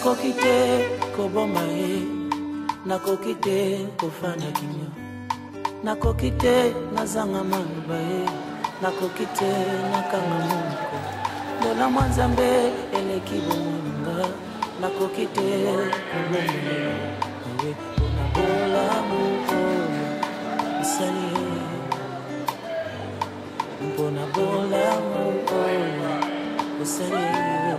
nakoki te koboma ye, nakoki te kofanda kimia, nakoki te nazanga maloba ye, nakoki te nakanga monoko, mbola mwa Nzambe eleki bomoninga, nakoki te koboma ye, mpona bolamu oyo esali ye, mpona bolamu oyo esali ye.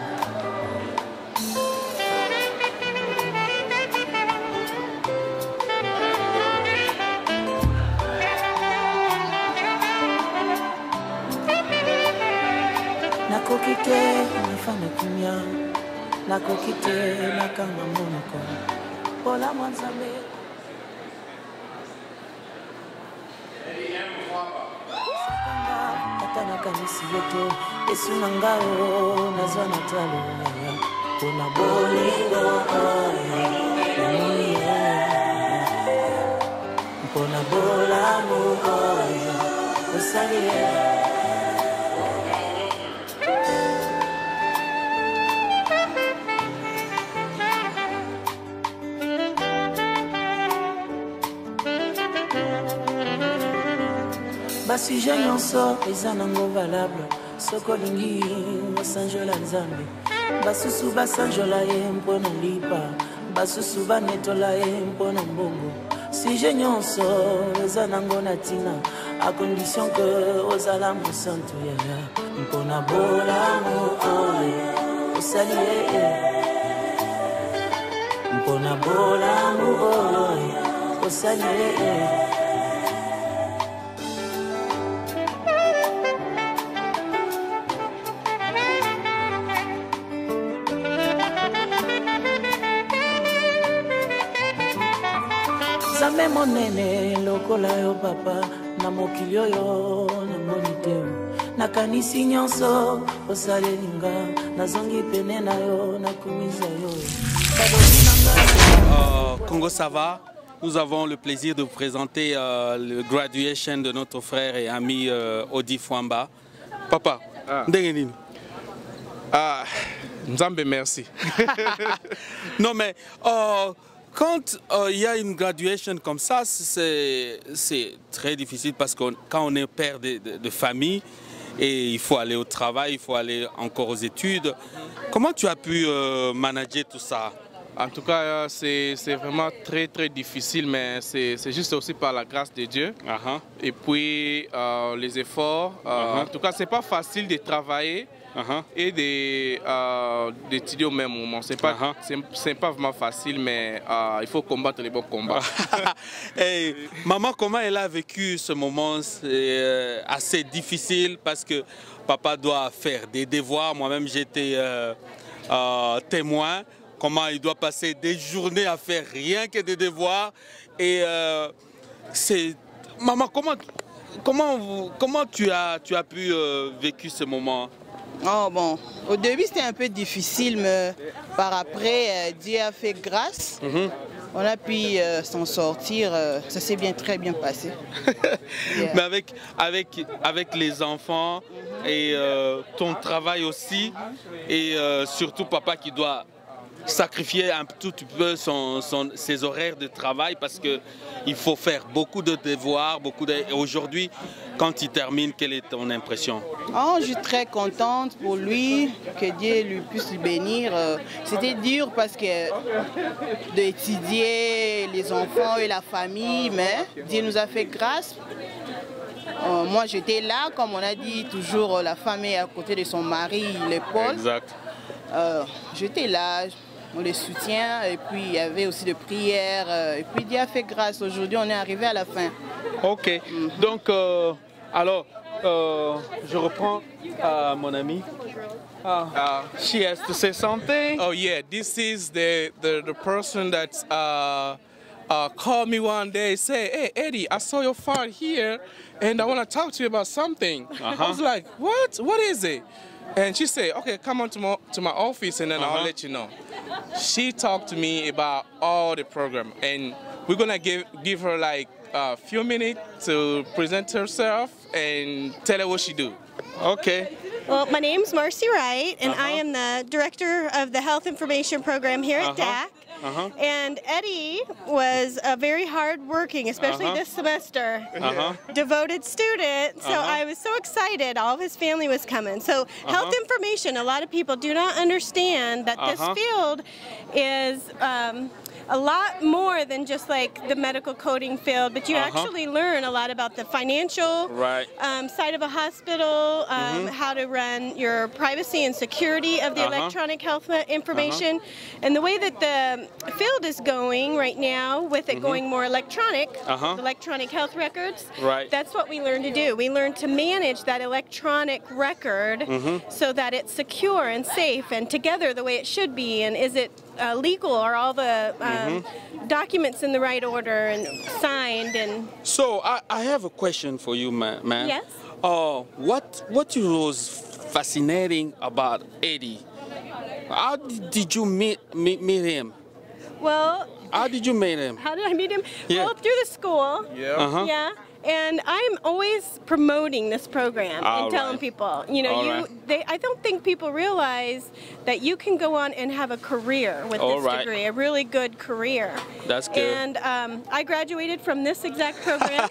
Nakoki te nafana kimia, nakoki te nakanga monoko, mbola mwa Nzambe. Ata nakanisi yeto esunga ngao nazwa natalo mpona bolingo oyo, mpona bolamu oyo osali ye. Basujet nyonso eza nango valable, soko olingi osanjola Nzambe, basusu basanjola ye mpona lipa, basusu banetola ye mpona mbongo. Sujet nyonso eza nango na ntina, a condition que ozala mosantu yaya, mpona bolamu oyo osali ye, mpona bolamu oyo osali ye. Nzambe monene lokola yo papa, na mokili oyo namoni te, nakanisi nyonso osalelinga, nazongi pene na yo nakumisa yo. Congo ça va? Nous avons le plaisir de vous présenter le graduation de notre frère et ami Odi Fwamba. Papa, ndenge Nzambe merci. Non mais quand il y a une graduation comme ça, c'est très difficile parce que quand on est père de famille et il faut aller au travail, il faut aller encore aux études. Comment tu as pu manager tout ça? En tout cas, c'est vraiment très très difficile, mais c'est juste aussi par la grâce de Dieu. Et puis les efforts. En tout cas, c'est pas facile de travailler. Et d'étudier au même moment. C'est pas vraiment facile, mais il faut combattre les bons combats. Hey, maman, comment elle a vécu ce moment? C'est assez difficile parce que papa doit faire des devoirs. Moi-même, j'étais témoin. Comment il doit passer des journées à faire rien que des devoirs. Et maman, comment tu as pu vécu ce moment? Oh bon, au début c'était un peu difficile, mais par après Dieu a fait grâce. On a pu s'en sortir, ça s'est très bien passé. Mais avec les enfants et ton travail aussi, et surtout papa qui doit sacrifier un tout petit peu ses horaires de travail parce qu'il faut faire beaucoup de devoirs, Aujourd'hui, quand il termine, quelle est ton impression? Oh, je suis très contente pour lui, que Dieu lui puisse lui bénir. C'était dur parce que d'étudier les enfants et la famille, mais Dieu nous a fait grâce. Moi j'étais là, comme on a dit, toujours la femme est à côté de son mari, l'épaule. Exact. J'étais là. On les soutient et puis il y avait aussi des prières et puis Dieu a fait grâce. Aujourd'hui on est arrivé à la fin. Ok, donc alors je reprends mon ami. She has to say something. Oh yeah, this is the person that called me one day, say, "Hey Eddie, I saw your file here and I want to talk to you about something." I was like, "What? What is it?" And she said, "Okay, come on to my office and then I'll let you know." She talked to me about all the program, and we're gonna give her like a few minutes to present herself and tell her what she do. Ok. Well, my name's Marcy Wright, and I am the director of the Health Information Program here at DAC. And Eddie was a very hard-working, especially this semester, devoted student. So I was so excited. All of his family was coming. So health information, a lot of people do not understand that this field is a lot more than just like the medical coding field, but you actually learn a lot about the financial side of a hospital, how to run your privacy and security of the electronic health information. And the way that the field is going right now, with it going more electronic, electronic health records, that's what we learn to do. We learn to manage that electronic record so that it's secure and safe and together the way it should be. And is it legal? Are all the documents in the right order and signed? And so I have a question for you, man. Yes. What was fascinating about Eddie? How did you meet him? Well, how did you meet him? How did I meet him? Well, through the school. Yeah. And I'm always promoting this program and telling people, you know, I don't think people realize that you can go on and have a career with this degree, a really good career. That's good. And I graduated from this exact program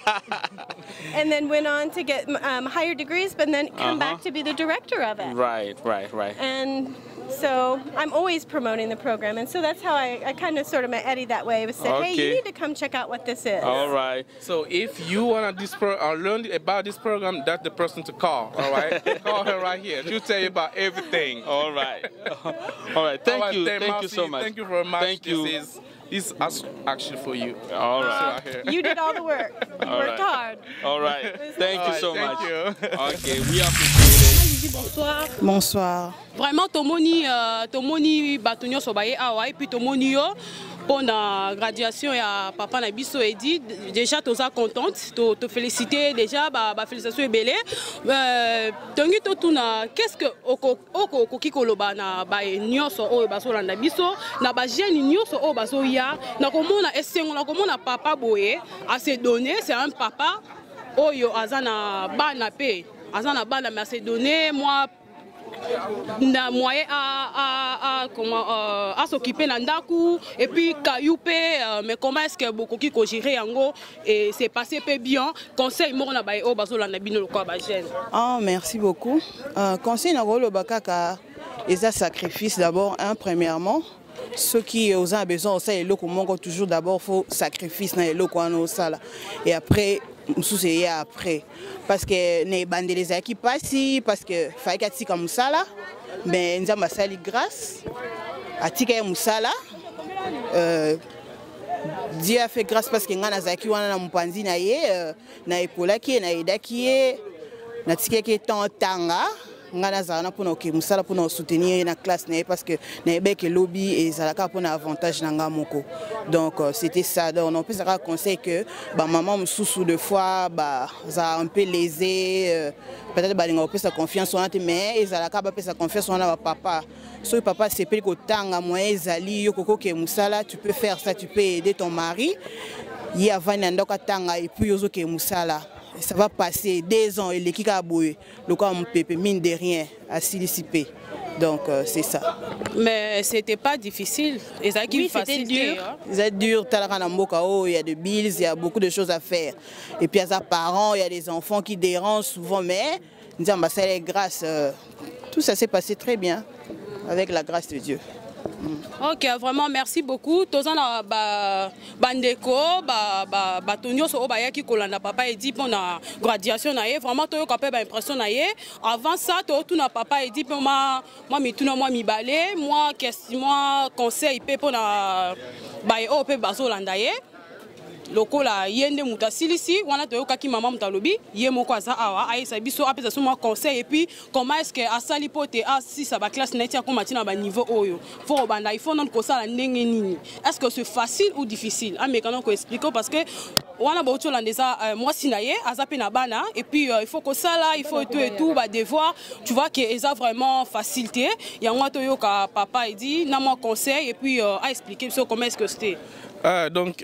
and then went on to get higher degrees, but then come back to be the director of it. Right. And so I'm always promoting the program, and so that's how I kind of sort of met Eddie that way. I said, hey, you need to come check out what this is. All right. So if you want to learn about this program, that's the person to call, all right? Call her right here. She'll tell you about everything. All right. All right. Thank you. Thank you so much. Thank you very much. Thank you. This is actually for you. All right. You did all the work. You worked hard. All right. Thank you so much. Thank you. Okay, we appreciate it. Bonsoir. Bonsoir. Vraiment, tomoni batonyo sobaye awa et puis tomoni yo pour la graduation ya papa na biso Edi. Déjà toza contente, te féliciter déjà ba félicitations et belé. Tongi to tuna qu'est-ce que oko kikoloba na ba nyoso o baso landa biso na ba jeune nyoso o baso ya na komona esengo na komona papa boye à se donner, c'est un papa oyo azana bana pe azana bana mais à se donner moi na moyen à s'occuper dans ndaku et puis kayupe mais comment est-ce que beaucoup qui gérer yango et c'est passé peu bien conseil mo na ba o bazola na bino lokwa ba jeune. Merci beaucoup. Conseil na rolo bakaka eza sacrifice d'abord premièrement. Ceux qui ont besoin ça et loko mongo toujours d'abord faut sacrifice na loko ano sala et après c'est après parce que ne bande les qui passent parce que faille kati comme musala mais nzamba sali grâce atika musala Dieu a fait grâce parce que ngana zaki wana na mpanzi na ye na epola ki na edaki na tika ki tanga ngana zana pour que musala pour soutenir na classe na parce que na bec lobby et zalaka pour avantage na ngamoko donc c'était ça donc on peut se conseiller que ba maman mususu de fois ba za un peu lésé peut-être ba linga peut sa confiance on a mais zalaka ba peut sa confiance on a papa so papa c'est peut que tanga moyen zali yo koko ke musala tu peux faire ça tu peux aider ton mari y avant ndoka tanga et puis yozo ke musala. Ça va passer 2 ans et l'équipe a boué. Le cas mine de rien à s'illiciper. Donc c'est ça. Mais c'était pas difficile. Oui, c'était dur. C'est dur. Il y a des bills, il y a beaucoup de choses à faire. Et puis il y a des parents, il y a des enfants qui dérangent souvent. Mais nous avons grâce. Tout ça s'est passé très bien avec la grâce de Dieu. Ok, vraiment merci beaucoup. Tozana bandeko batonyo so obayaki kolanda papa edi pour la graduation na ye vraiment toyo kapé ba impression na ye. Avant ça to tout na papa edi pour moi mituna moi mibale moi question moi conseil pe pour na ba o pe bazolanda ye. Lokola yende muta silisi wana toyoka ki mama mutalobi ye moko aza awa aisa biso apesa so moi conseil et puis comment est-ce que asali pote si ça ba classe net ya ko matina ba niveau oyo faut banda il faut non ko sala ndenge nini est-ce que c'est facile ou difficile ah mais quand on ko expliquer parce que wana ba oto landeza moi sinaye azape na bana et puis il faut ko sala il faut tout et tout ba devoir tu vois que eza vraiment facilité ya moi toyoka papa dit na moi conseil et puis à expliquer comment est-ce que c'était donc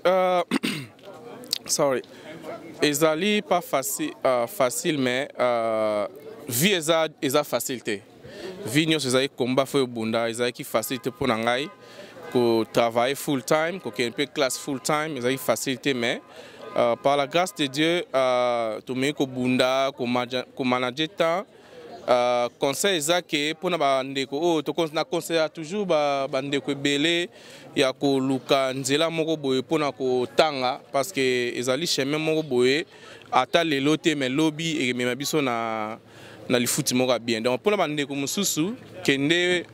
sorry. Ezali pas facile mais vie eza facilité. Vie nyonso ezali combat fo bunda ezali facilité pour nangai ko travailler full time, ko un peu classe full time, ezali facilité mais par la grâce de Dieu to me ko bunda ko manager temps conseil ezake pour na bandeko to na conseil toujours bandeko belé ya ko luka nzela moko boye pour na ko tanga parce que ezali chemin moko boye ata lelo te mais lobby et me biso na lifuti moko bien donc pour na bandeko mususu kende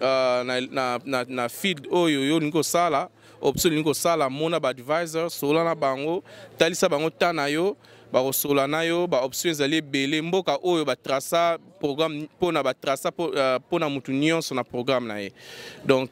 na feed oyo yo niko sala option niko sala mona ba advisor sola na bango talisa bango tana yo ba sola na yo ba option ezali belé mboka oyo ba traça programme pona ba traça pona mutu nyonso na programme na ye donc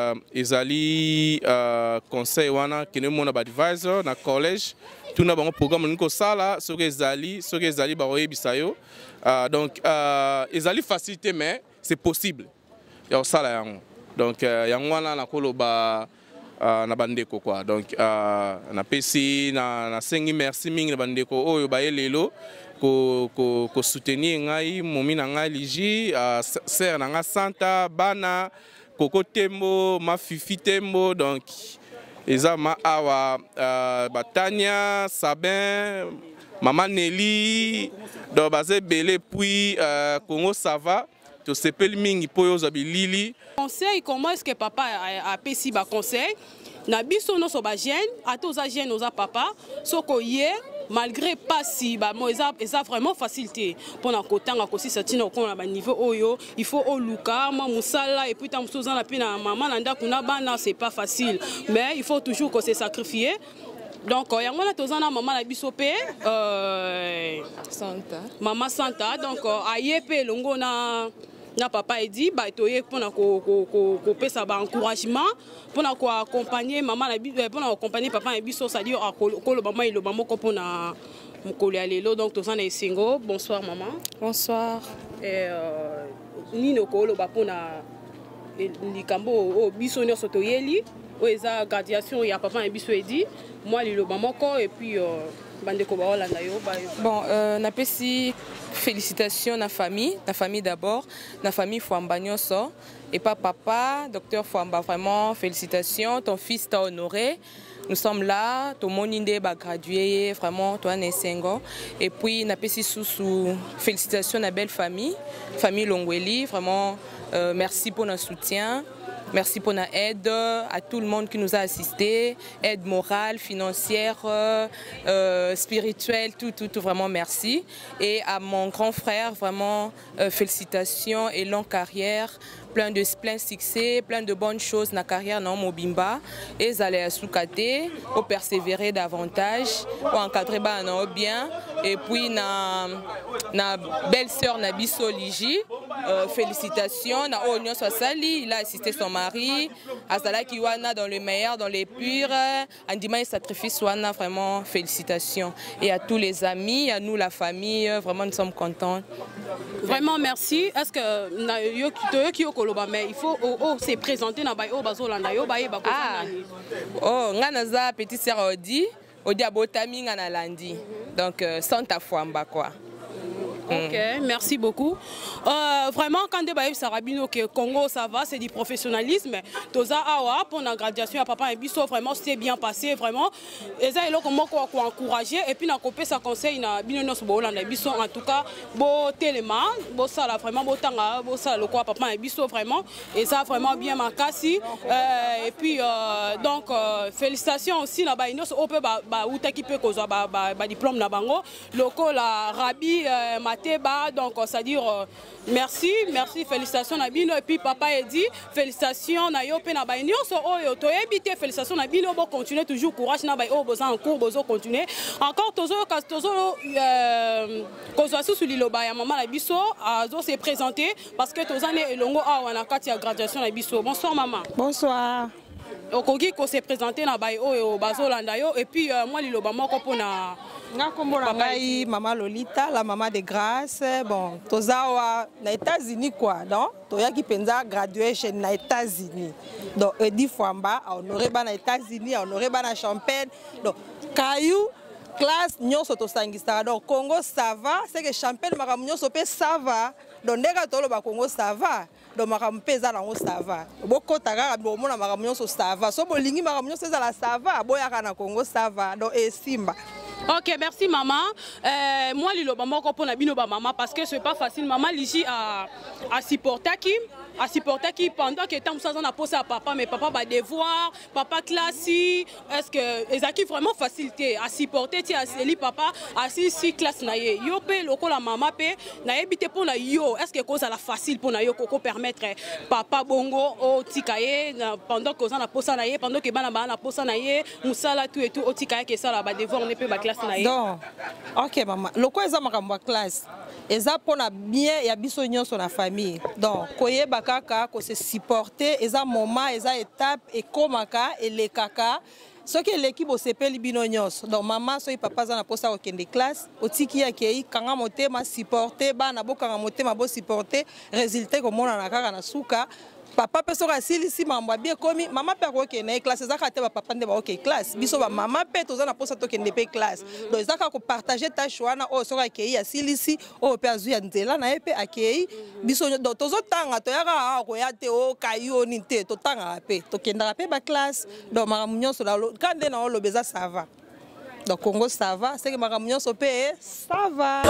ezali conseil wana kene mona ba advisor na college tuna bango programme niko sala soki ezali ba oyebisa yo donc ezali facilité mais c'est possible ya sala yango donc yango wana na koloba na bandeko quoi donc na pesi na sengi merci mingi na bandeko oyo ba lelo ko soutenir ngai momi na ngai liji sœur na nga Santa bana Koko Tembo ma Fifi Tembo donc eza ma awa Batania Sabin Maman Nelly donc bazé belé puis Congo ça va to sepel mingi poyo zabilili conseil comment est-ce que papa a pesi ba conseil na biso no so ba jeune ato za jeune oza papa soko ye malgré pas si ba mo eza vraiment facilité pour na kotanga ko si satina ko na ba niveau oyo il faut au luka ma musala et puis tant soza na pina maman na ndako na bana c'est pas facile mais il faut toujours qu'on se sacrifier. Donc, il y a un maman na biso pe Santa. Maman Santa. Donc, ayepe longo na papa dit ba toye pour na ko pesa ba encouragement pour na ko accompagner maman na biso pour na accompagner papa na biso ça dire ko le maman il le maman ko pour na mukoli alelo donc to na esengo. Bonsoir maman. Bonsoir. Et nino ko lo ba pour na likambo o biso nyonso toyeli o eza graduation ya papa na biso edi moi le mamoko et puis bandeko ba Holanda yo ba bon na pesi félicitations na famille d'abord na famille Fwamba nyonso et pas papa docteur Fwamba vraiment félicitations ton fils t'a honoré. Nous sommes là, tout le monde est gradué, vraiment, toi, Nessengo. Et puis, na pesi sous félicitations à la belle famille Longweli, vraiment, merci pour notre soutien. Merci pour notre aide à tout le monde qui nous a assistés, aide morale, financière, spirituelle, tout, vraiment merci. Et à mon grand frère, vraiment, félicitations et longue carrière, plein succès, plein de bonnes choses dans la carrière dans Mobimba. Et ils allaient soukate, pour persévérer davantage, pour encadrer bien. Et puis, na belle-sœur Nabiso Liji, félicitations. Na Onyo Swasali, il a assisté son mari. Azala Kiwana dans le meilleur, dans les purs. Andima et sacrifice Wana, vraiment félicitations. Et à tous les amis, à nous la famille, vraiment nous sommes contents. Vraiment merci. Est-ce que mais il faut se présenter dans Bayo Bazolanda yo Baye Bako. Oh, nganaza petite sœur Odi Abotami ngana landi. Donc Santa Fwamba quoi. Ok, merci beaucoup. Vraiment, quand on dit Sarabino que Congo ça va, c'est du professionnalisme. Toza awa pour la graduation à papa et biso vraiment c'est bien passé vraiment. Et ça est là comment quoi encourager et puis na copé ça conseil na bino so bolanda biso en tout cas beau téléma, beau ça là vraiment beau tanga, beau ça le quoi papa et biso vraiment et ça vraiment bien makasi et puis donc félicitations aussi là bas ino so peut ba utaki pe koza ba diplôme na bango loko la Rabi Mateba, donc c'est-à-dire merci, félicitations Nabino et puis papa a dit félicitations na yo pe na ba union so oyo to ebité félicitations Nabino bo continuer toujours courage na ba o besoin en cours bozo continuer encore tozo kozo sous liloba ya maman na biso azo se présenter parce que tozane elongo awa na kati ya graduation na biso. Bonsoir maman. Bonsoir. Okoki ko se présenter na ba oyo bazolanda yo et puis moi liloba moko pona Ngai maman Lolita, la maman de grâce. Bon, tozawa na États-Unis quoi, non? Toya qui penza graduation na États-Unis. Donc Edi Fwamba honoré ba na États-Unis, honoré ba na Champagne. Donc Caillou classe nyonso tosangisa donc Congo ça va c'est que champagne makambo nyonso pe ça va donc ndeka tolo ba Congo ça va donc makambo pe za nango ça va bokota kaka bomona makambo nyonso ça va so bolingi makambo nyonso za la ça va boyaka na Congo ça va donc esimba. Ok, merci maman. Moi, je suis maman parce que ce n'est pas facile. Maman, ici, à supporter qui pendant que temps ça a posé à papa, mais papa va devoir, papa classe, est-ce que les acquis vraiment facilité à supporter ti à papa à si classe na yo pe loko la maman pe na ebité pour na yo est-ce que cause à la facile pour na yo koko permettre papa bongo au tikaye pendant que ça na posé na ye pendant que bana na posé na ye musala tout et tout au tikaye que ça la ba devoir on est pe ba classe na ye. Donc OK maman loko eza makambo classe eza pona bien ya biso nyonso na famille donc koyeba kaka ko se supporter eza moment eza étape et komaka et kaka ce que l'équipe au sepeli bino nyonso donc maman so papa za na posa ko kende classe otiki ya kei kanga motema supporter bana bokanga motema bo supporter résultat ko mona na kaka na suka papa peso ka silisi mambo bien komi mama pe ko kende classe za ka te papa nde ba OK classe biso ba mama pe to za na posa to kende pe classe donc za ka ko partager tâche wana o so ka kei ya silisi o pe azu ya nzela na epe akei biso donc to zo tanga to ya ka ko ya te o kayo ni te to tanga pe to kenda pe ba classe donc makambo nyonso la kande na o lobeza ça va donc Congo ça va c'est que makambo nyonso pe ça va.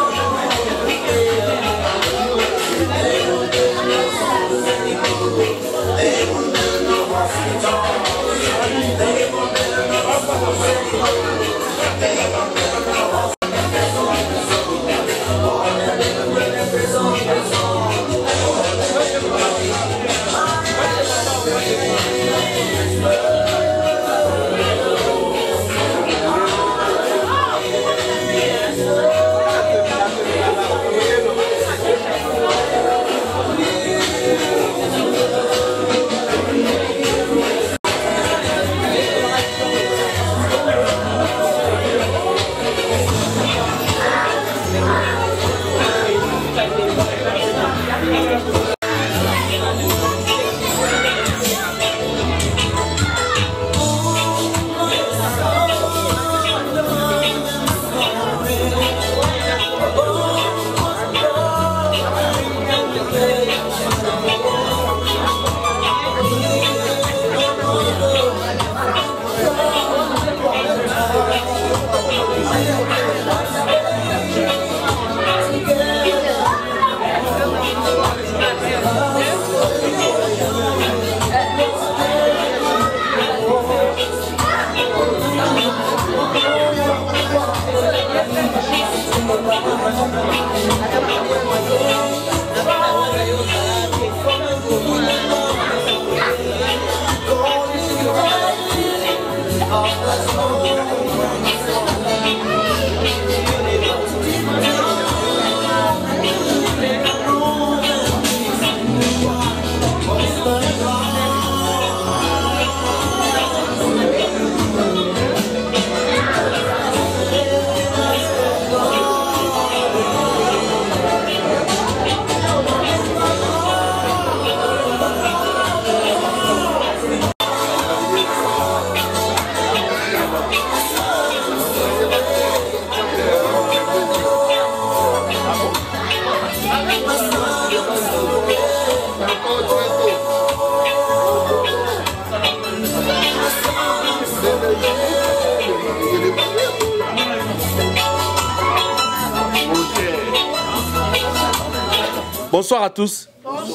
Bonsoir à tous.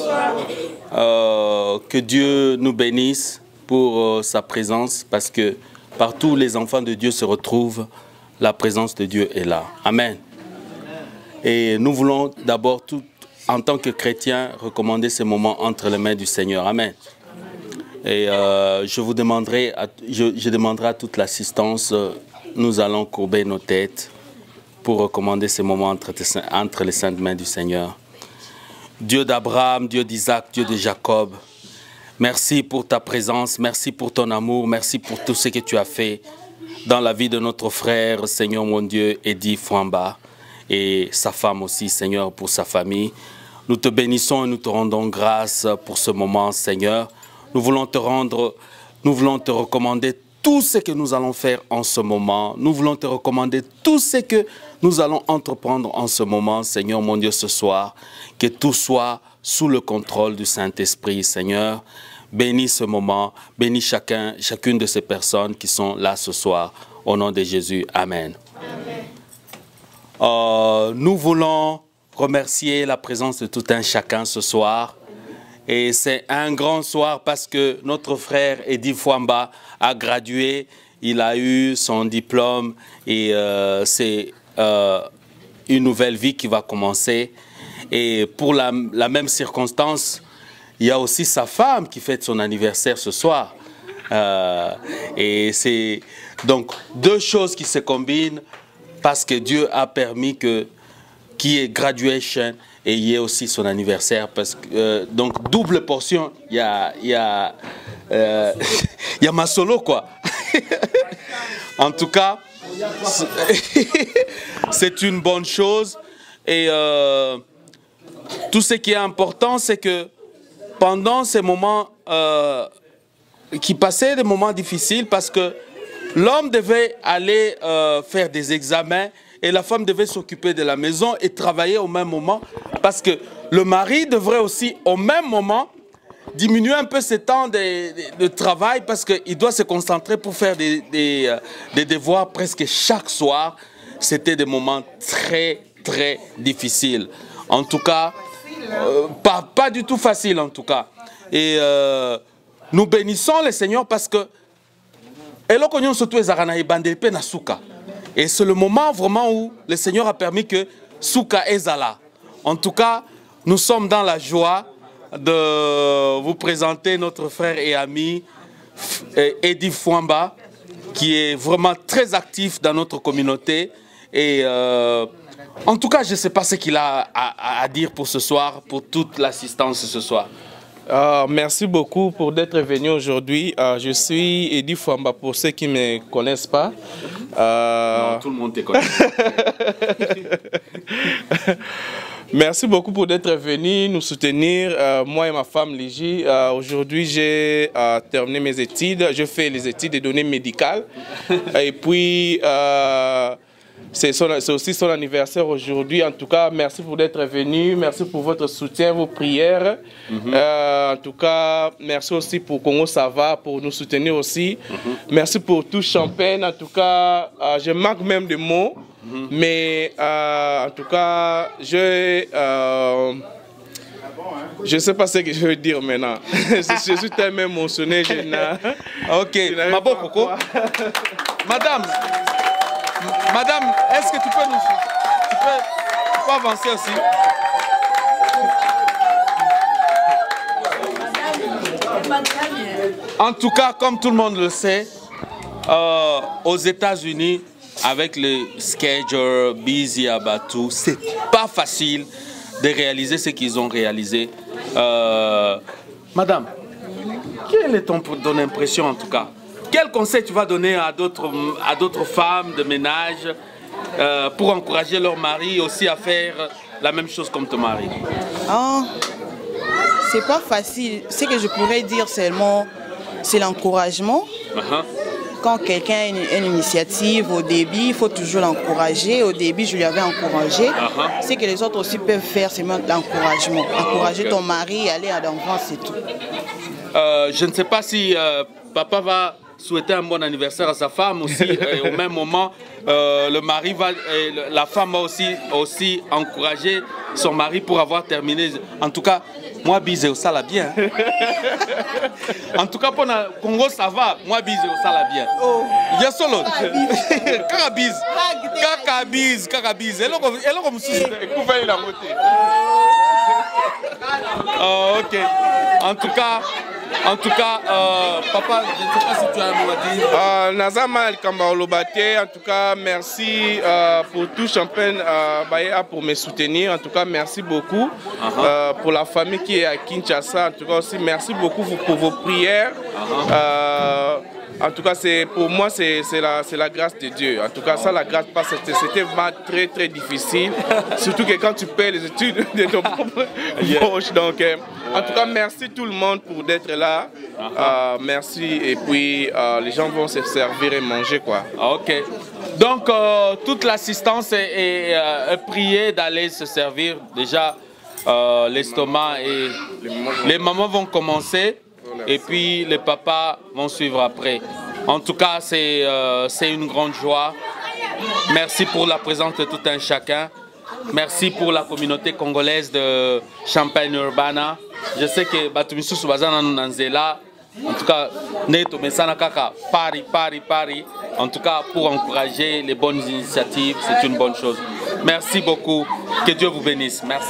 Que Dieu nous bénisse pour sa présence, parce que partout où les enfants de Dieu se retrouvent, la présence de Dieu est là. Amen. Et nous voulons d'abord, en tant que chrétiens, recommander ce moment entre les mains du Seigneur. Amen. Et je demanderai à toute l'assistance, nous allons courber nos têtes pour recommander ce moment entre les saintes mains du Seigneur. Dieu d'Abraham, Dieu d'Isaac, Dieu de Jacob, merci pour ta présence, merci pour ton amour, merci pour tout ce que tu as fait dans la vie de notre frère, Seigneur mon Dieu, Eddie Fwamba, et sa femme aussi, Seigneur, pour sa famille. Nous te bénissons et nous te rendons grâce pour ce moment, Seigneur. Nous voulons te recommander tout ce que nous allons faire en ce moment. Nous voulons te recommander tout ce que nous allons entreprendre en ce moment, Seigneur mon Dieu, ce soir. Que tout soit sous le contrôle du Saint-Esprit, Seigneur. Bénis ce moment, bénis chacune de ces personnes qui sont là ce soir. Au nom de Jésus, Amen. Nous voulons remercier la présence de tout un chacun ce soir. Et c'est un grand soir parce que notre frère Eddie Fwamba a gradué, il a eu son diplôme et c'est une nouvelle vie qui va commencer. Et pour la même circonstance, il y a aussi sa femme qui fête son anniversaire ce soir. Et c'est donc deux choses qui se combinent parce que Dieu a permis qu'il y ait graduation et il y ait aussi son anniversaire. Parce que, donc double portion, il y a ma solo quoi. En tout cas, c'est une bonne chose. Et tout ce qui est important, c'est que pendant ces moments qui passaient des moments difficiles, parce que l'homme devait aller faire des examens et la femme devait s'occuper de la maison et travailler au même moment, parce que le mari devrait aussi au même moment diminuer un peu ses temps de travail, parce qu'il doit se concentrer pour faire des devoirs presque chaque soir. C'était des moments très très difficiles. En tout cas, pas du tout facile en tout cas. Et nous bénissons le Seigneur parce que et c'est le moment vraiment où le Seigneur a permis que Souka Ezala. En tout cas, nous sommes dans la joie de vous présenter notre frère et ami Eddie Fwamba, qui est vraiment très actif dans notre communauté. Et en tout cas, je ne sais pas ce qu'il a à dire pour ce soir, pour toute l'assistance ce soir. Merci beaucoup pour d'être venu aujourd'hui. Je suis Eddie Fwamba pour ceux qui ne me connaissent pas. Non, tout le monde te connaît. Merci beaucoup pour d'être venu nous soutenir, moi et ma femme Ligi. Aujourd'hui, j'ai terminé mes études. Je fais les études de données médicales. Et puis, c'est aussi son anniversaire aujourd'hui. En tout cas, merci pour d'être venu. Merci pour votre soutien, vos prières. En tout cas, merci aussi pour Congo Ça Va, pour nous soutenir aussi. Merci pour tout Champagne. En tout cas, je manque même de mots. Mais en tout cas, je ne sais pas ce que je veux dire maintenant. Je suis tellement émotionné. Ok, Madame, est-ce que tu peux avancer aussi? En tout cas, comme tout le monde le sait, aux États-Unis, avec le schedule busy à Batou, c'est pas facile de réaliser ce qu'ils ont réalisé. Madame, quelle est ton impression en tout cas? Quel conseil tu vas donner à d'autres femmes de ménage pour encourager leur mari aussi à faire la même chose comme ton mari? C'est pas facile. Ce que je pourrais dire seulement, c'est l'encouragement. Quand quelqu'un a une initiative au début, il faut toujours l'encourager. Au début, je lui avais encouragé. Ce que les autres aussi peuvent faire, c'est l'encouragement. Encourager ton mari, aller à l'enfant, c'est tout. Je ne sais pas si papa va souhaiter un bon anniversaire à sa femme aussi. Et au même moment, le mari la femme va aussi encourager son mari pour avoir terminé. En tout cas, moi, bise ça la bien. En tout cas, pour le Congo, ça va. Moi, bise ça la bien. Il y a solo. Kakabise. Elle ok. En tout cas, papa, je ne sais pas si tu as un mot à dire. Nazama Kamba Olobate, en tout cas, merci pour tout Champagne pour me soutenir. En tout cas, merci beaucoup pour la famille qui est à Kinshasa. En tout cas, aussi, merci beaucoup pour vos prières. En tout cas, pour moi, c'est la grâce de Dieu. En tout cas, ça, la grâce, c'était vraiment très, très difficile. Surtout que quand tu paies les études de ton propre poche. Donc, en tout cas, merci tout le monde pour d'être là. Merci. Et puis, les gens vont se servir et manger, quoi. Ok. Donc, toute l'assistance est priée d'aller se servir. Déjà, l'estomac et les mamans vont commencer. Et puis les papas vont suivre après. En tout cas, c'est une grande joie. Merci pour la présence de tout un chacun. Merci pour la communauté congolaise de Champagne-Urbana. Je sais que Batumisusu Bazana Nanzela, en tout cas, Neto Mesana Kaka, Paris. En tout cas, pour encourager les bonnes initiatives, c'est une bonne chose. Merci beaucoup. Que Dieu vous bénisse. Merci.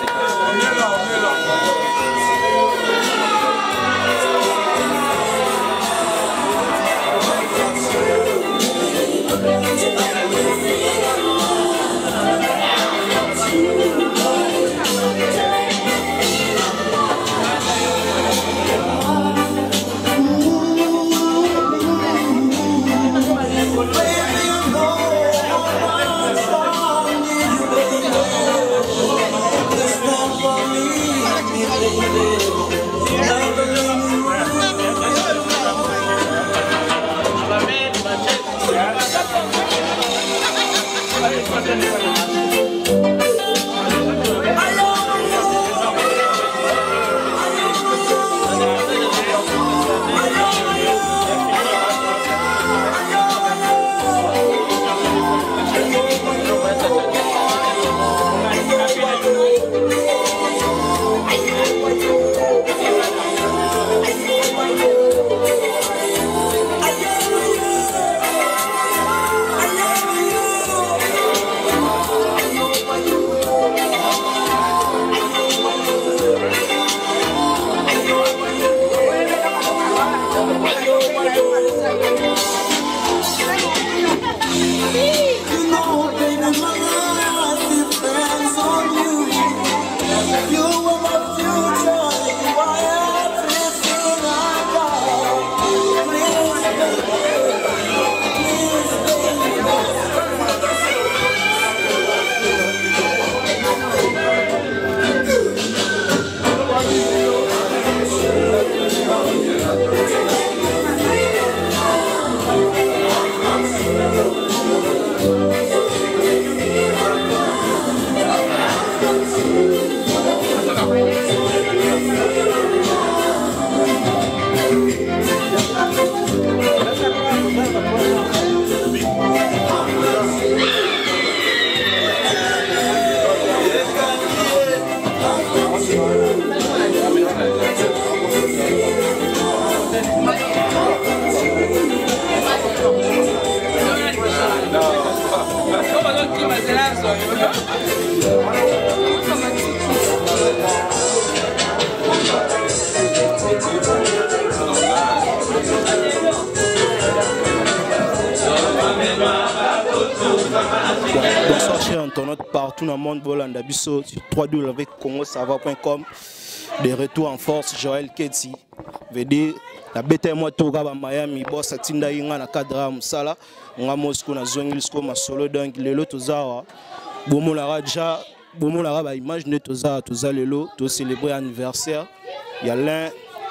Bonsoir chers internautes partout dans le monde, Bolanda Bisso sur www.congosava.com. De retour en force, Joël Ketsi. Vedi la bête moi toga ba Miami boss atinda inga na cadre musala nga Moscou na zongil sko masolo donc lelo tozawa bomo la raja bomo la ba image ne toza lelo to célébrer anniversaire. Il y a l'un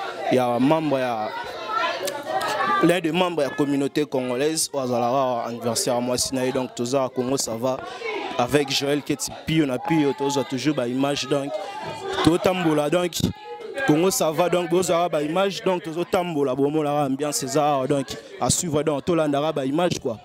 des membres de la communauté congolaise au anniversaire à moi donc toza Congo ça va avec Joël Ketsi on a pu toujours ba image donc to tambola donc Congo ça va donc bozara ba image donc to tambola bomo la ambiance ça donc à suivre donc to landara ba image quoi.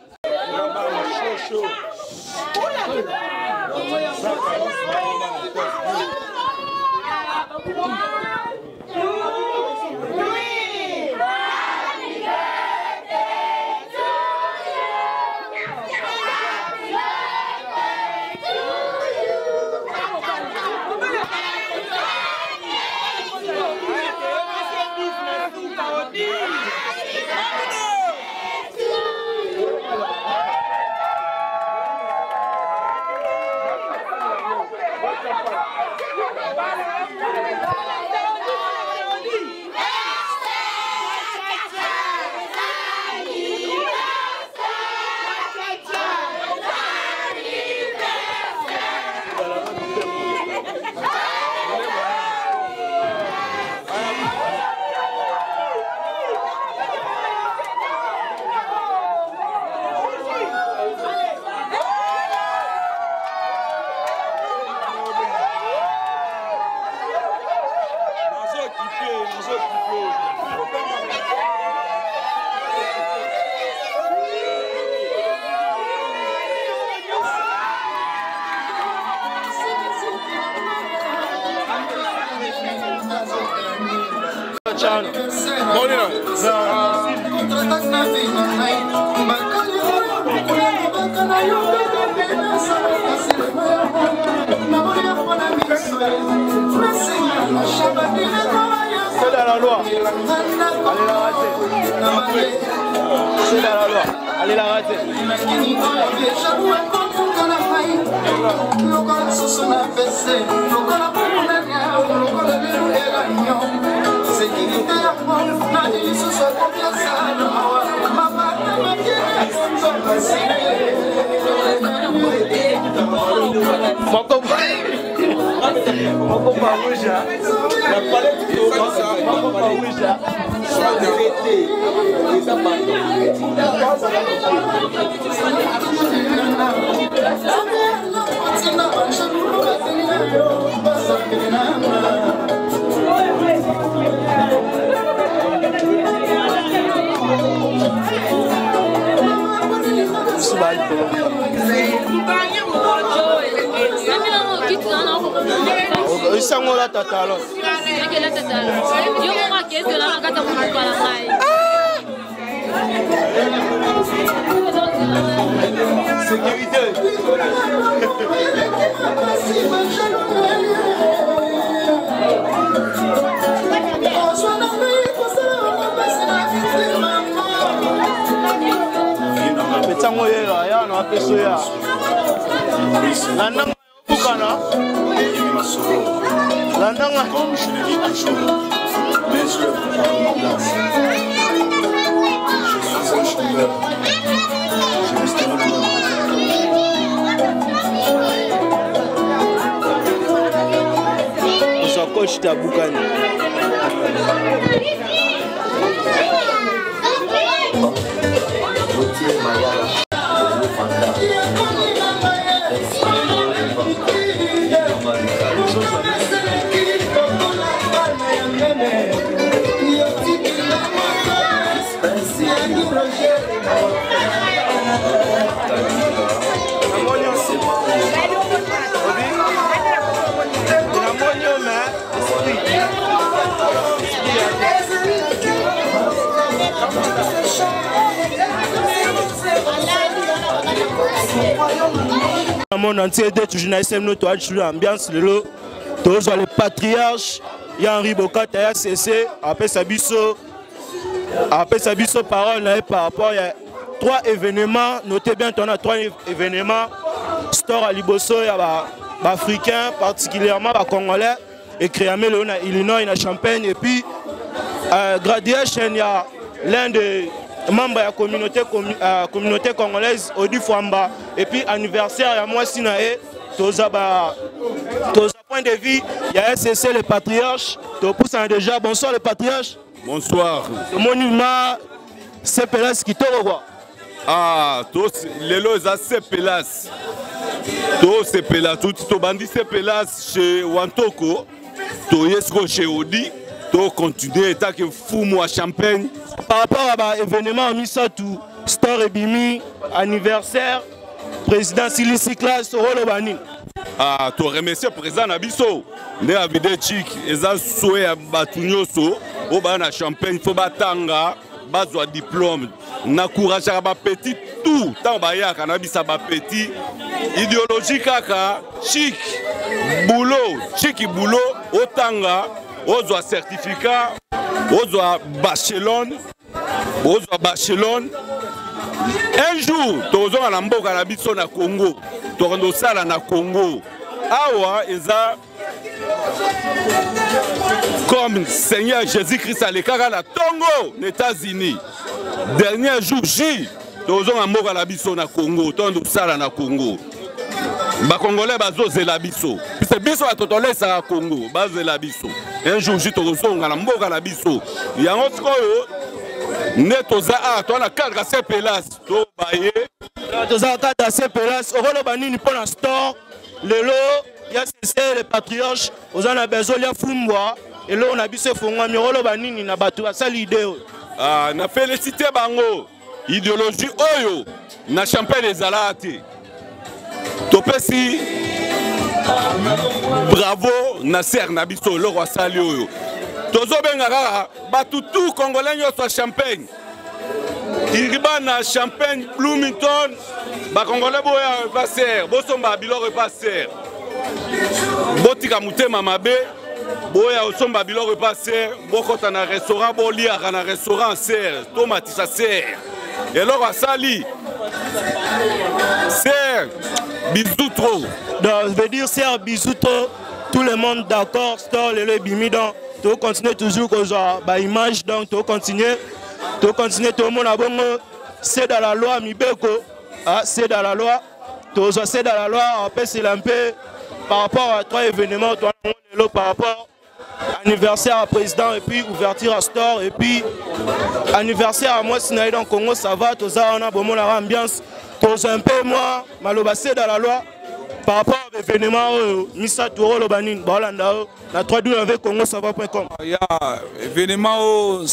Vale, C'est dans la loi. C'est dans la loi. Allez la rater. Isangola tatalo. Sécurité. Betango yela ya na peso ya. Nana bukana. Landanga. Comme je le dis toujours, mes œuvres ont une place. Je suis un chanteur. Je resterai le même. On s'en coche ta boucane. Le monde entier est toujours dans l'ambiance, tous les patriarches, il y a Henri Bokat, il y a CC, après Sabiso parole par rapport à 3 événements, notez bien, on a 3 événements, Store à Liboso, il y a Africains, particulièrement Congolais, et Créamé, Illinois, il y a Champagne, et puis Graduation, il y a l'un des membres de la communauté congolaise, Odi Fouamba, et puis anniversaire, il y a moi Sinae, tous point de vue, il y a SCC, les patriarches, tous déjà, bonsoir les patriarches. Bonsoir. Le monument, c'est Pélas qui te revoit. Ah, tous les lois, c'est Pélas. Tous c'est Pélas, tout bandi c'est Pélas chez Wantoko, tout Yesko chez Odi. To continuer tant que fou moi Champagne par rapport à l'événement mis ça tout Store et Bimi anniversaire président Silisi Class Rolobani. Ah, to remercier président Nabiso ne avide chic eza souhait à batunyoso au bana Champagne faut batanga bazwa diplôme n'encourage à ba petit tout tant ba ya kanabisa ba petit idéologie kaka chic boulot otanga Ozo certificat, Ozo Barcelone. Un jour, Tozo à l'amboka na biso na Congo, Toronto sala na Congo. Awa eza comme Seigneur Jésus-Christ à l'écart na Tongo, les États-Unis. Dernier jour J, Tozo à l'amboka na biso na Congo, Toronto sala na Congo. Ba Congolais bazo zela biso. C'est biso à totolé ça Congo, bazela biso. Un jour je te resonga na mboka na biso. Yango sikoyo netoza a to na cadre c'est Pélas to baye. Toza cadre c'est Pélas, orolo banini pour la store. Lelo ya c'est les patriarches, ozana besoin ya fumbwa et là on a biso fongwa mirolo banini na batu ba sali idée. Ah na félicité bango. Idéologie oyo na Champagne des Alate. Topesi bravo Nasser Nabiso le roi Salio tozo benga batu tout congolais nyonso champagne iribana champagne Bloomington ba congolais boya passer bosomba biloko passer botika mutema mabe boya osomba biloko passer bokota na restaurant boliaka na restaurant ser tomatisa ser eloko asali ser bisou trop. Donc, je veux dire, c'est un bisou trop. Tout le monde d'accord, store le bimi donc tu continuer toujours que genre bah image donc tu continuer tout le monde a bon c'est dans la loi Mibeko c'est dans la loi c'est dans la loi on peut c'est un peu par rapport à trois événements par rapport à anniversaire à président et puis ouverture à store et puis anniversaire à moi Sinaï dans Congo ça va tout ça on a bon ambiance tout un peu moi maloba c'est dans la loi. Par rapport à l'événement, Missa Touro Lobanin, Bolanda, la 3-2 avec Congo, ça va.com. Il y a l'événement,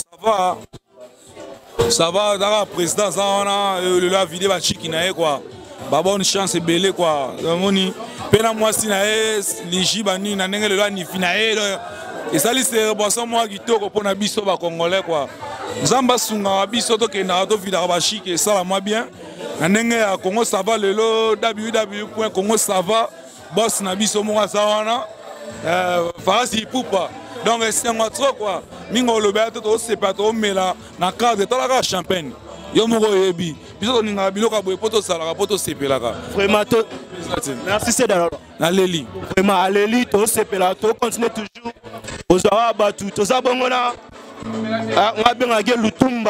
ça va, dans la présidence, on a la vidéo qui n'a quoi. Bonne chance et belle quoi. Pena moi si na les Jibani na nengé le la ni finae et ça c'est boisson moi qui toko pour na biso ba congolais quoi. Zamba sunga biso to ke na to vidéo ba chic et ça moi bien. Nenge à Congo ça va le www.congo ça va boss na biso mo za wana farasi poupa donc c'est moi trop quoi mingo le ba to c'est pas trop mais là na case de la champagne yo mo yebi biso ni na biloko boye poto sala poto sepela ka vraiment merci c'est dans na leli vraiment à leli to sepela to continuer toujours aux abatu to za bongona ngabenga ke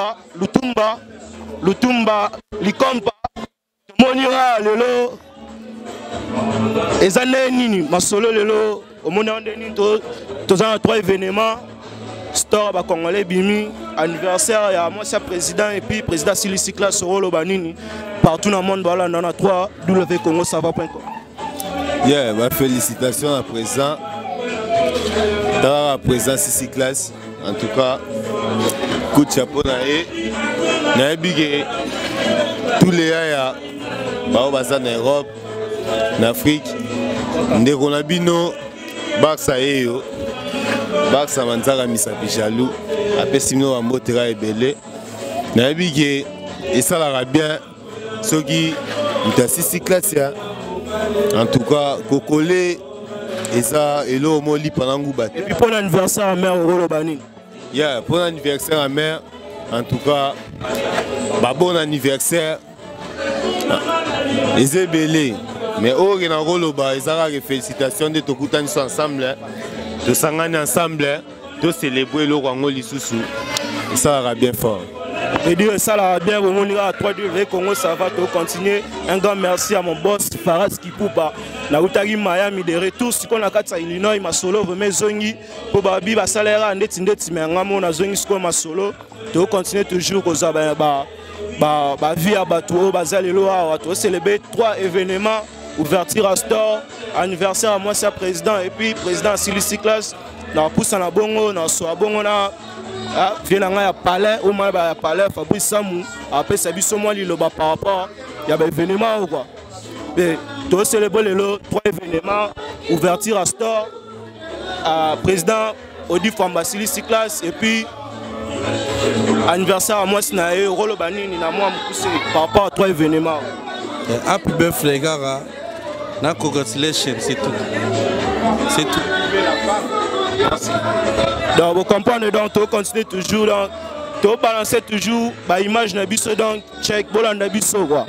Lutumba likompa monira lelo ezane nini masolo lelo omona onde nini to za trois événements store ba congolais bimi anniversaire ya moi c'est président et puis président Silisi classe rolo banini partout dans le monde voilà on a 3 www.congosava.com. Yeah, bah félicitations à présent dans la présence Silisi classe en tout cas coup de chapeau na big tous les aya ba baza na Europe na Afrique ndeko na bino baksa eyo baksa manzaka misapi jaloux apesi bino bambotera ebele na big esalaka bien soki mutasisi classe ya en tout cas kokole eza elo moli pendant nguba et puis pour l'anniversaire à mère Rolo Banini. Yeah, pour l'anniversaire à mère en tout cas bah bon anniversaire les ébélés mais au Renaroloba ils ont des félicitations de tout ensemble de s'engager ensemble de célébrer le Congo Lisusu ça va bien fort et dire ça va bien on ira à 3-2 Congo ça va continuer un grand merci à mon boss Faras Kipupa na utagi Miami de retour si qu'on a katsa Illinois ma solo vraiment zongi pour babi ba salaire ndeti mais ngamo na zongi siko ma solo to continuer toujours aux ba vie à bateau bazalelo à to célébrer 3 événements ouverture à store anniversaire à moi c'est président et puis président Silisi classe na pousse na bongo na so bongo na vient na ya palais au moins ba palais Fabrice Samou après ça biso moi liloba par rapport il y a événement ou quoi mais to célébrer les 3 événements ouverture à store président Odi Famba Silisi classe et puis anniversaire à moi Sinaï Rolo Banini na moi par rapport à 3 événements. Happy birthday Gara. Na congratulations c'est tout. C'est tout. Merci. Donc vous comprenez donc tu continues toujours donc tu balancer toujours ba image na biso donc check bolanda biso quoi.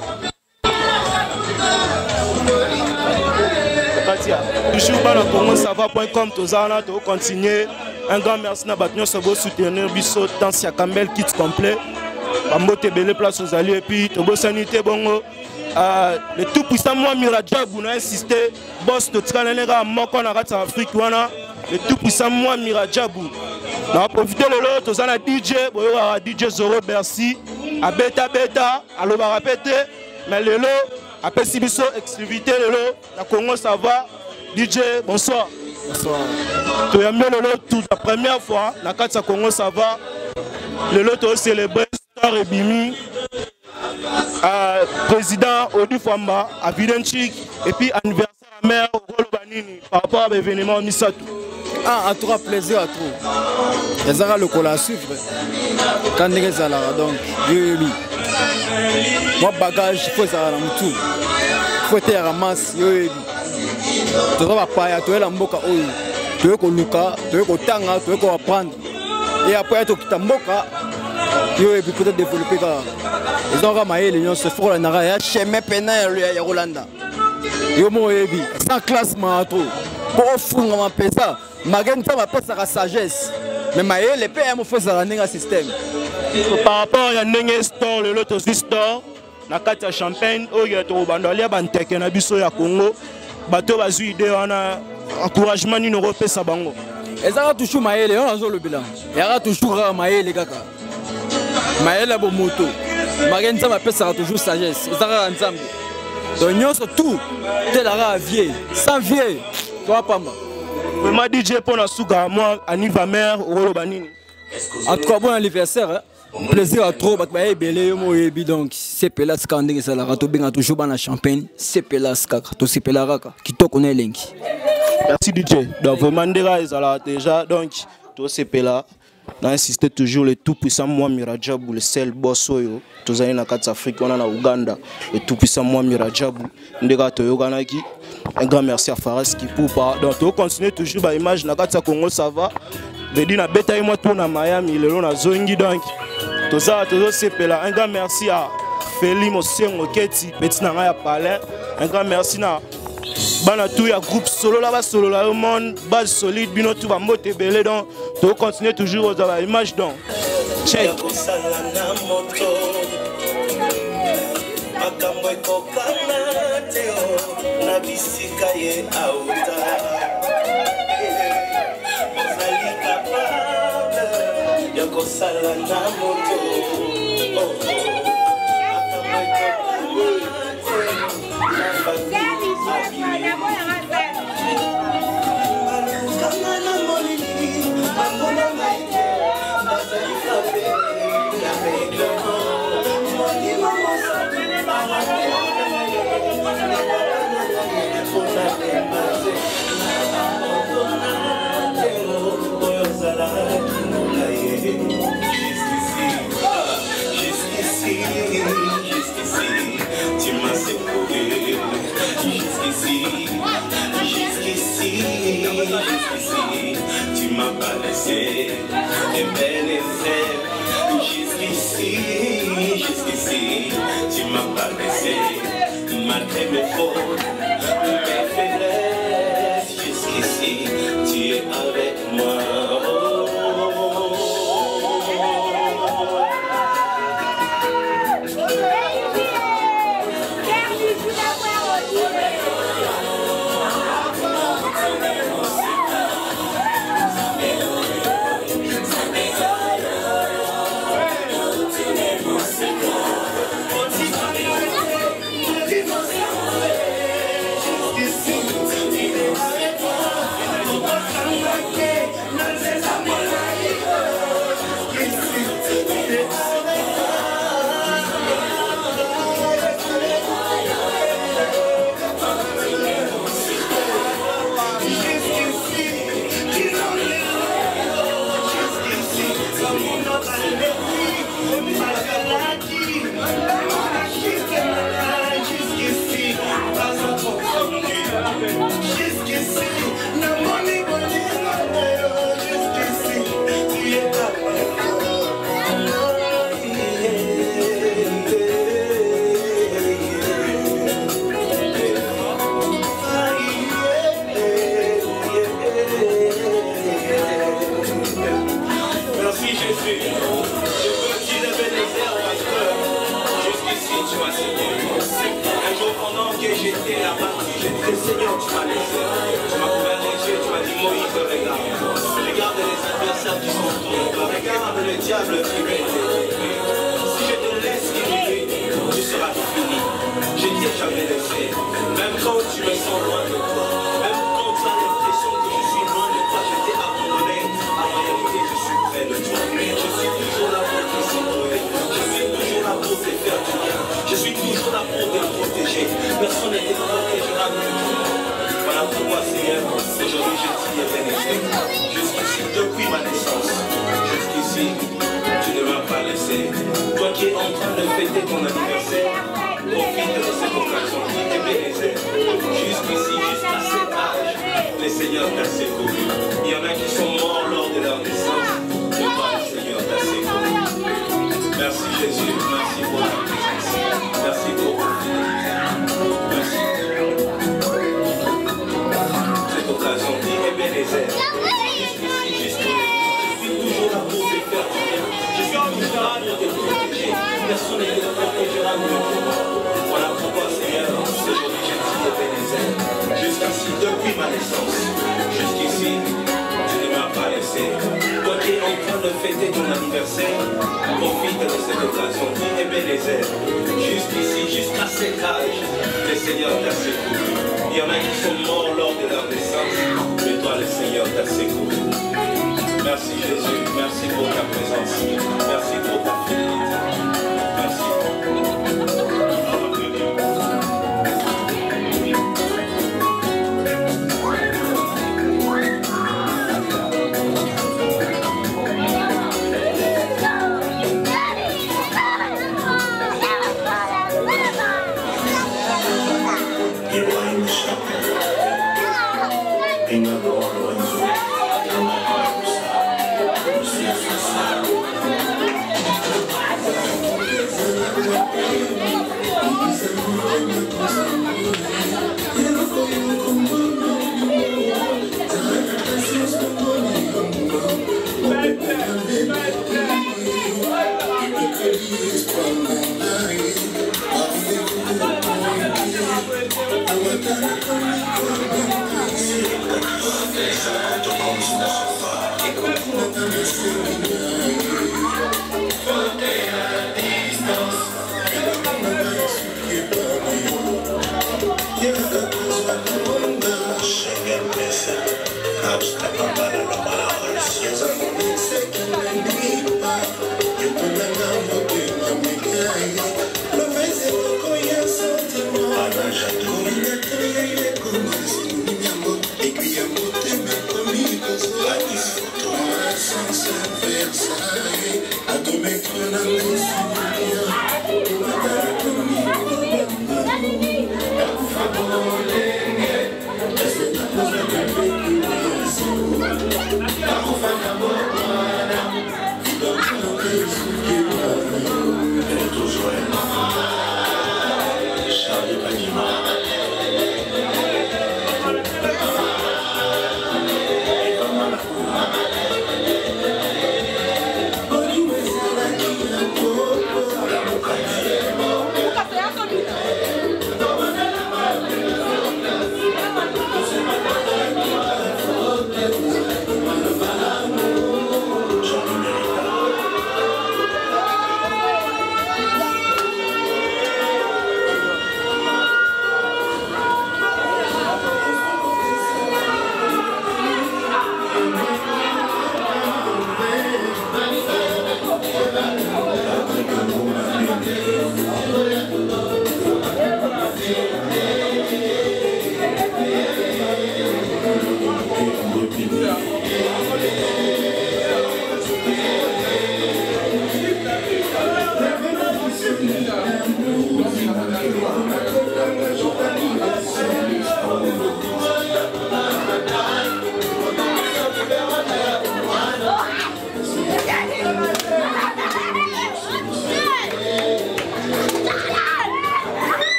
Toujours dans congosava.com tozana to continuer. Un grand merci à Batnyo Sabo soutenir Bisso dans Sia Campbell kit complet. Bambote belle place aux alliés et puis Tobo Sanité Bongo. Le tout puissant moi Miradjabou a insisté. Boss de Tskalenega Moko na Rata Afrique wana. Le tout puissant moi Miradjabou. On a profité de l'autre tozana DJ. Boyo DJ Zoro Bercy. A Beta Beta. A Loba Rapete. Mais le lot. A Pessi Bisso exclusivité le lot. La Congo ça va. DJ bonsoir. Tu as mis le lot toute la première fois, la carte Congo ça va. Le lot tu as célébré Star et Bimi, président Odi Famba, à Videnchik, et puis anniversaire à mère Rolo Banini par rapport à l'événement Misatou. en tout cas plaisir à trop. Les arts le cola à suivre. Quand les gens donc oui. Moi bagage il faut ça dans tout. Il faut être ramasse oui. Tu vas pas ya tu es la mboka oyo. Tu es ko luka, tu es ko tanga, tu es ko apprendre. Et après tu quittes mboka. Yo et puis peut-être développer ça. Ils ont ramaillé les gens se font la nara ya chemin pena ya Rolanda. Yo mo ebi sans classement trop. Pour fou on appelle ça. Magen ça m'appelle ça la sagesse. Mais maé les PM faut ça dans un système. Par rapport à Nenge Store, le Loto Store, na kati ya Champagne, oyo to bandolia banteke na biso ya Congo, bato bazui idée wana encouragement ni repesa bango. Ezaka toujours maele, on azo le bilan. Ezaka toujours maele kaka. Maele bo moto. Magen ça m'appelle ça toujours sagesse. Ezaka ensemble. Donc nyonso tout telara vieux, sans vieux. Toi pamba. Vraiment DJ pour na suka moi aniva mère rolo banini. En tout cas bon anniversaire. Hein? Plaisir à trop, donc c'est Pelas Kandé, c'est la rato bien toujours dans la Champagne, c'est Pelas Kaka, tout c'est Pelaraka, qui te connaît Lenki. Merci DJ. Donc vous mandez déjà, donc tout c'est Pela. On a insisté toujours le tout puissant moi Mirajabu, le seul boss oyo. Tous les Nakats Afrique, on a na Ouganda, le tout puissant moi Mirajabu. Ndega Toyoganaki. Un grand merci à Fares qui pour pas. Donc on continue toujours par image Nakatsa Congo ça va. Vedi na beta moi tout na Miami, le long na Zongi donc. Tout ça c'est Pela. Un grand merci à Feli Mosengo Keti, petit na ya Palais. Un grand merci na bana tout ya groupe solo là-bas solo là au monde base solide bino tout va moté belé donc to continuer toujours aux images donc check makambo ekokana teo na bisika ye auta ozali capable ya kosala na moto Tu m'as pas laissé jusqu'ici, tu m'as pas laissé, malgré mes fautes, mes faiblesses, jusqu'ici, tu es avec moi. pourquoi, Seigneur, aujourd'hui je t'y ai béni. Jusqu'ici, depuis ma naissance, jusqu'ici, tu ne m'as pas laissé. Toi qui es en train de fêter ton anniversaire, profite de cette occasion qui est bénéfique. Jusqu'ici, jusqu'à cet âge, le Seigneur t'a secouru. Il y en a qui sont morts lors de leur naissance, mais toi, le Seigneur t'a secouru. Merci Jésus, merci pour ta présence, merci pour ta fidélité. Merci. Cette occasion qui est bénéfique. Jusqu'ici, jusqu'ici, je suis toujours là pour te faire bien. Je suis toujours là pour te protéger. Personne ne te protégera mieux que moi. Voilà pourquoi, Seigneur, aujourd'hui je t'y ai bénéfique. Jusqu'ici, depuis ma naissance, jusqu'ici, tu ne m'as pas laissé. Toi qui es en train de fêter ton anniversaire, profite de cette occasion qui est bénéfique. Jusqu'ici, jusqu'à cet âge, le Seigneur t'a secouru. Il y en a qui sont morts lors de leur naissance, mais toi, le Seigneur t'a secouru. Merci Jésus, merci pour ta présence, merci pour ta fidélité. Merci.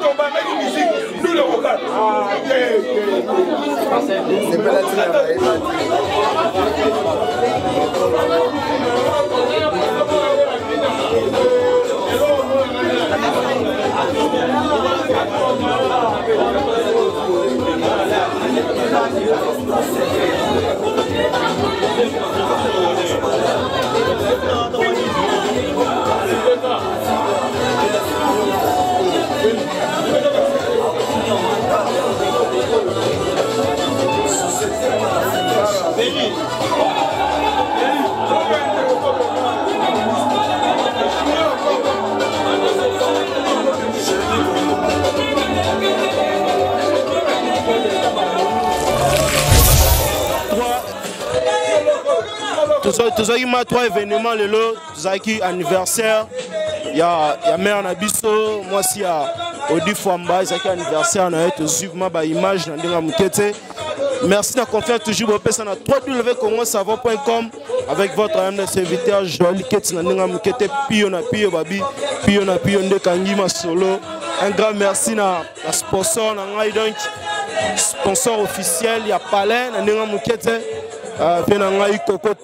tozalaki ma 3 événements lelo tozalaki anniversaire ya mère na biso mwasi ya Odi Fwamba ezalaki anniversaire na ye tozwi ma ba image na ndenge moke te. Merci na confiance toujours bopesa na www.congosavant.com avec votre âme de serviteur Joël Keti na ndenge moke te pio na pio babi pio na pio nde kangi masolo. Un grand merci na sponsor na ngai donc sponsor officiel ya Palais na ndenge moke te pe na ngai Coco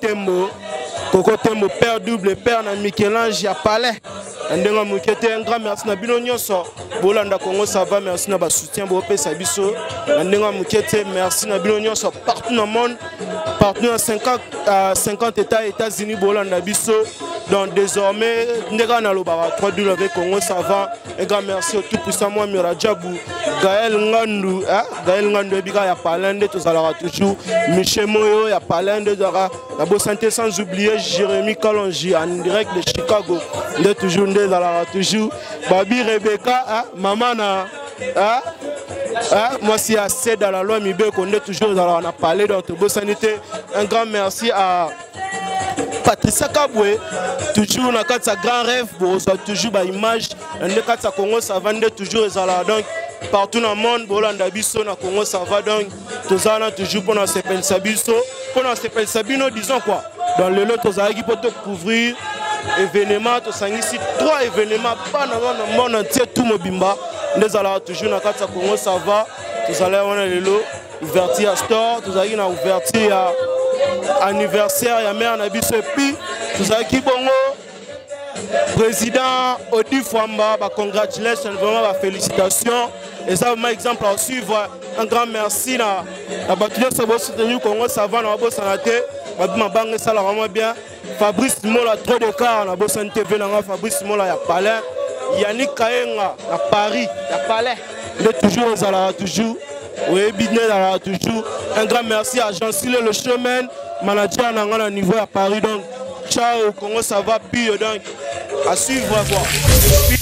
Tembo père double père na Michel-Ange ya Palais ndenge moke te. Un grand merci na bino nyonso bolanda Congo ça va. Merci na ba soutien bopesa biso na ndenge moke te. Merci na bino nyonso partout dans le monde, partout dans 50 États-Unis bolanda biso. Donc désormais ndega na lobaba 3 avec Congo ça va. Un grand merci au tout puissant moi Miradjabou Gaël Ngandou ebika ya Palende tozalaka toujours Michel Moyo ya Palende dara la beau santé sans oublier Jérémy Kalonji en direct de Chicago de toujours ndezalaka toujours Babi Rebecca maman na moi si assez dans la loi mibe qu'on est toujours dans la parler donc beau sanité. Un grand merci à Patricia Kabwe, toujours dans sa grand rêve, pour toujours une image, dans le cas de Congo ça va toujours donc partout dans le monde, Bolanda Bisso na Congo ça va donc tous allons toujours pour se penser Bisso, pour se penser Bino disons quoi. Dans le lot tous allons pour couvrir événements, tous ici 3 événements pas dans le monde entier tout mobimba, nous allons toujours dans le cas de Congo ça va, tous allons on le lot ouverture à store, tous allons dans ouverture à anniversaire ya mère na biso puis tozaki bongo président Odi Fwamba ba congratulations vraiment ba félicitations et ça vraiment exemple à suivre. Un grand merci na batu nyonso bo soutenir Congo ça va na bo sanate ba banga ça la vraiment bien. Fabrice Mola trop de car na bo santé TV na Fabrice Mola ya Palais, Yannick Kayenga na Paris ya Palais de toujours ezala toujours. Oui, toujours. Un grand merci à Jean-Cyle Le Chemin, manager à niveau à Paris. Donc, ciao, Congo, ça va, puis donc, à suivre, voir.